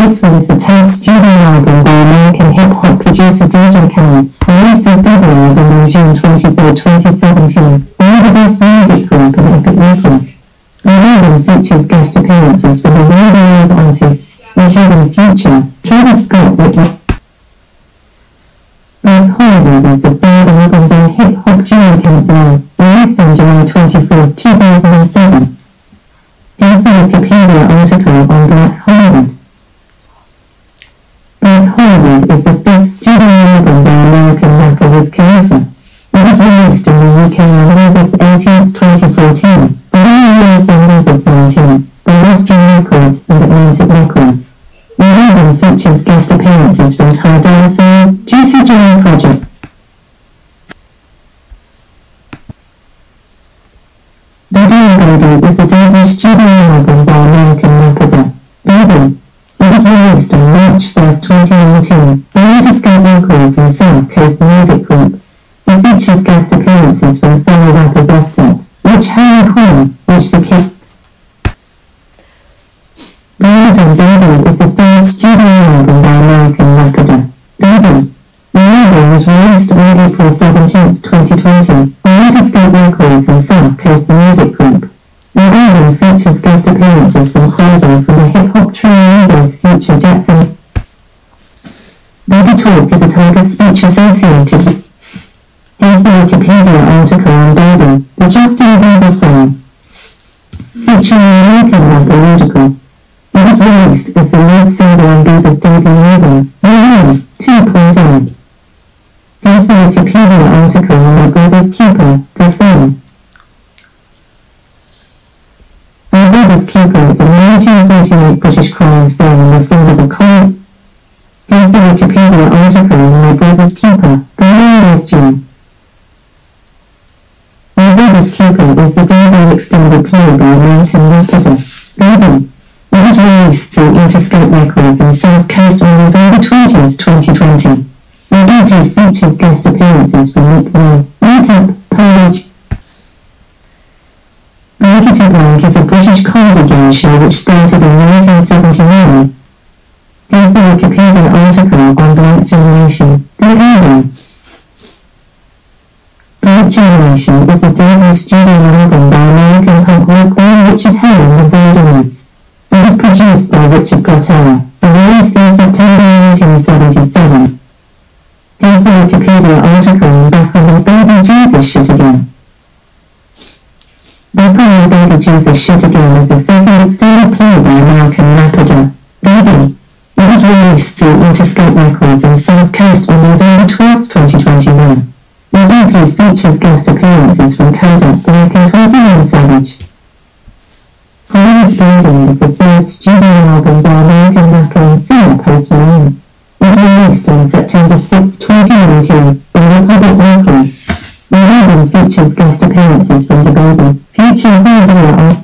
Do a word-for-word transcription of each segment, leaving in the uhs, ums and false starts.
Grateful is the tenth studio album by American hip-hop producer D J Khaled, released as double album on June twenty-third, twenty seventeen, by the Best Music Group and Epic Records. The album features guest appearances from a wide array of artists, including Future, Travis Scott, Whitney. Black Hollywood is the third album by hip-hop duo Kent Brown, released on July twenty-fourth, two thousand seven. Here's the Wikipedia article on Black Hollywood. Black Hollywood is the fifth studio album by American rapper Wiz Khalifa. It was released in the U K on August eighteenth, twenty fourteen, and in the U S on August nineteenth, by Western Records and Atlantic Records. The album features guest appearances from Ty Dolla $ign, Juicy J Project. Baby Baby is the debut studio album by American rapper Baby. It was released on March first, twenty nineteen, by Interscope Records and South Coast Music Group. It features guest appearances from fellow rappers Offset, Rich Harry Quinn, Rich the Kid. Ballad on Baby is the third studio album by American rapper Baby. The album was released on April seventeenth, twenty twenty, by Interscope Records and South Coast Music Group. The album features guest appearances from Quavo from the hip-hop trio Migos, Future, Jetson. Baby Talk is a type of speech associated with. Here's the Wikipedia article on Baby, the Justin Bieber song, featuring American rapper Ludacris. It was released as the lead single on Bieber's debut album, Real two point oh. Here's the Wikipedia article on My Brother's Keeper, the film. My Brother's Keeper is a nineteen forty-eight British crime film in the form of a comic. Here's the Wikipedia article on My Brother's Keeper, the real-life Jim. My Brother's Keeper is the debut extended play by American rapper Baby. It was released through Interscope Records and South Coast on November twentieth, twenty twenty. The E P features guest appearances from Nick Lowe, Makeup, Page. Blankety Blank is a British comedy game show which started in nineteen seventy-nine. Here's the Wikipedia article on Black Generation, the album. Black Generation is the debut studio album by American punk rock band Richard Hell and the Voidoids. It was produced by Richard Gotteller and released in September nineteen seventy-seven. Here's the Wikipedia article on Back on My Baby Jesus Shit Again. Back on My Baby Jesus Shit Again is the second extended play by American rapper Baby. It was released through Interscope Records and South Coast on November twelfth, twenty twenty-one. The E P features guest appearances from Kodak Black and twenty-one Savage. Hollywood Blending is the third studio album by American rapper and singer Post Malone. It was released on September sixth, twenty nineteen, on Republic Records. The album features guest appearances from DaBaby, Future, and Zilla.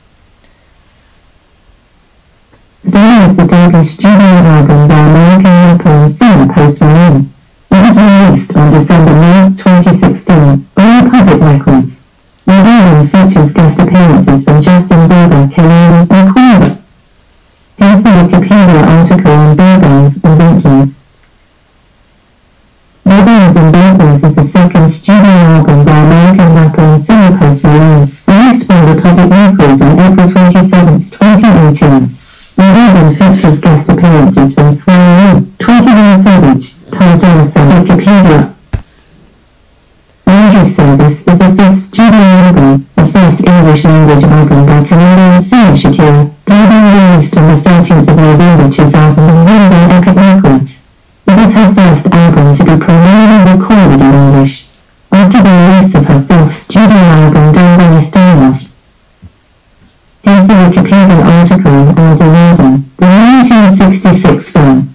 Today is the debut studio album by American rapper and singer Post Malone. It was released on December ninth, twenty sixteen, on Republic Records. The album features guest appearances from Justin Bieber, Kehlani, and Quavo. Here's the Wikipedia article on Billboards and Bentleys. Billboards and Bentleys is the second studio album by American rapper and singer Post Malone, released by Republic Records on April twenty-seventh, twenty eighteen. The album features guest appearances from Swan Lee, twenty-one Savage, Ty Dolla $ign. Wikipedia. Laundry Service is the fifth studio album, the first English-language album by Canadian singer Shakira, released on the thirteenth of November two thousand one by Epic Records. It was her first album to be primarily recorded in English, after the release of her fourth studio album Don't Be Stylist. Here's the Wikipedia article on Eldorado, the nineteen sixty-six film.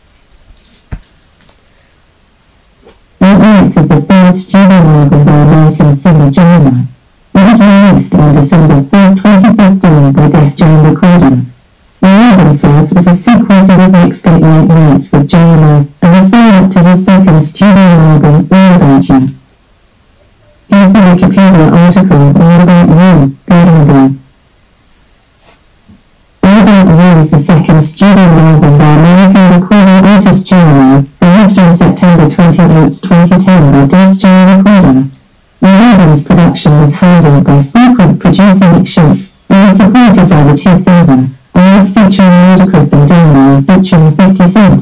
Eight Nights is the third studio album by American singer Gemini. It was released on December fourth, twenty fifteen by Def Jam Recordings. The album serves as a sequel to his mixtape Eight Nights with Gemini and a follow-up to his second studio album All About You. Here's the Wikipedia article All About You, Golden Boy. All About You is the second second studio album by American recording artist Gemini, released on September twenty-eighth, twenty ten by Def Jam Recordings. The album's production was handled by frequent producer Nick Schultz, and was supported by the two singles, Alright featuring Ludacris and Dynamite featuring fifty Cent.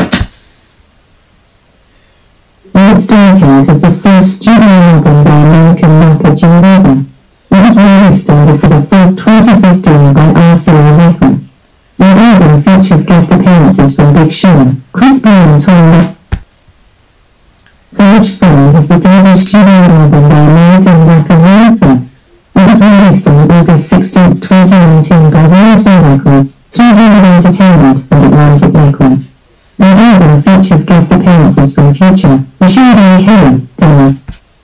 Its Dark is the first studio album by American rapper Jay Z. It was released on December fourth, twenty fifteen by R C A Records. The album features guest appearances from Big Sean, Chris Brown and Tom. So Which Friend is the debut studio album by American rapper Ryan. It was released on August sixteenth, twenty nineteen by R C A Records, Three Hundred Entertainment and Atlantic Records. The album features guest appearances from Future, Machine Gun Kelly, Donna.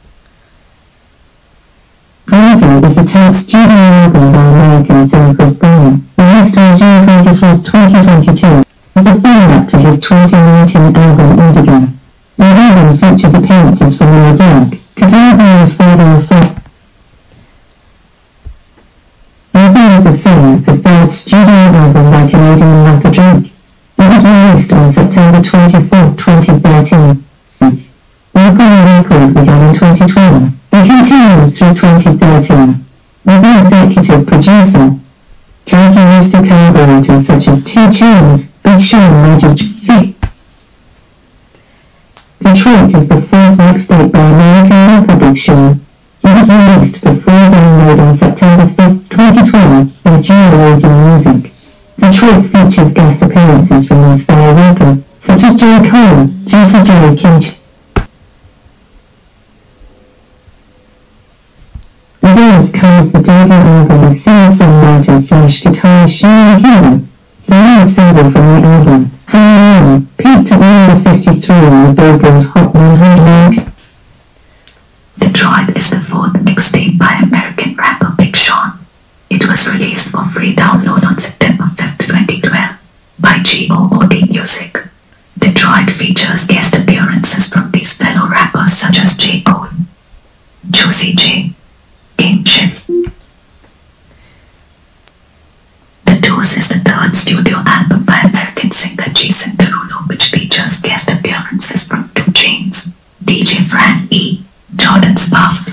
Crazy is the tenth studio album by American singer Chris Brown, released on June twenty-fourth, twenty twenty-two, as the follow-up to his twenty nineteen album Indigo. The album features appearances from Lil Durk, Capone and Father of Fat. Heavy is the seventh, the third studio album by Canadian rapper Drake. It was released on September twenty-fourth, twenty thirteen. Recording Record began in twenty twelve and continued through twenty thirteen. As the executive producer, Drake used collaborators such as two Chainz, Big Sean and Magic Johnson. Detroit is the fourth mixtape by American rapper Big Sean. It was released for free download on September fifth, twenty twelve by Geo Audio Music. Detroit features guest appearances from these fellow rappers, such as J. Cole, Juicy J. Kinch. The Dance comes the debut album of singer-songwriter slash guitarist Shirley Hillman. The lead single from the album, Hang On, peaked at number fifty-three on the Billboard Hot one hundred. Detroit is the fourth mixtape by American rapper Big Sean. It was released for free download on September fifth, twenty twelve by Geo Audio Music. Detroit features guest appearances from these fellow rappers such as J. Cole, Juicy J. Kinch. The Deuce is the third studio album by American singer Jason Derulo, which features guest appearances from two Chainz, D J Fran E, Jordan Spark.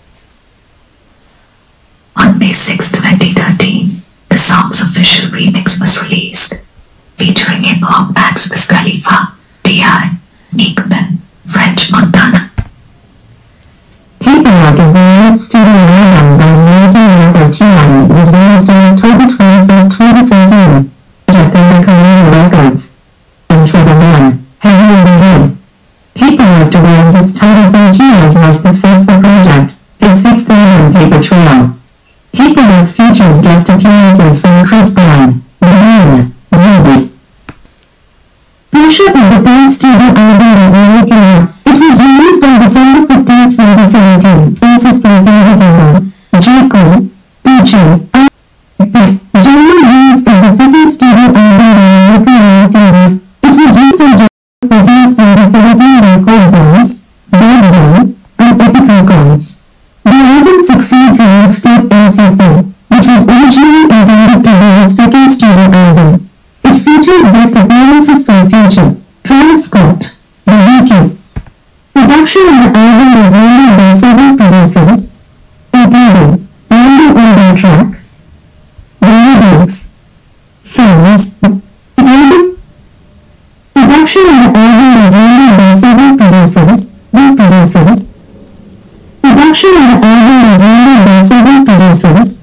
On May sixth, twenty thirteen, the song's official remix was released, featuring hip-hop acts Wiz Khalifa, T I, Meekman, French Montana. Paperwork is the newest studio album by American rapper T I. It was released on October twenty-first, twenty thirteen. Project on Columbia Records. And Trevor Man, Heavy and Heavy. Paperwork derives its title from T I's most successful project, his sixth album Paper Trail. Paperwork features guest appearances from Chris Brown, Rihanna, Yeezy. Bishop is the third studio album by American rapper. It was released on December fifteenth, twenty seventeen. Faces from David Guetta, J. Cole, D J, General Reeves is the second studio album by American rapper. It was released on December fifteenth, twenty seventeen by Cole Boss, Bad Boy, and Epic Records. The album succeeds in mixtape M C four, which was originally intended to be his second studio album. It features guest appearances from Future, Travis Scott, The Weeknd. Production on the album was handled by several producers, including Randy on the track, Barry Banks, Songs. The album Production on the album was handled by several producers, lead producers. Production on the album was handled by several producers,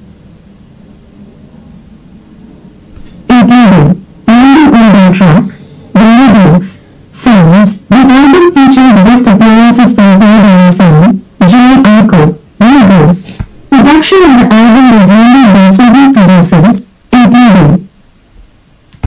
including Randy on the track, Barry Banks, Songs. The album features guest appearances from Barry Banks, J. Cole, Production on the album was handled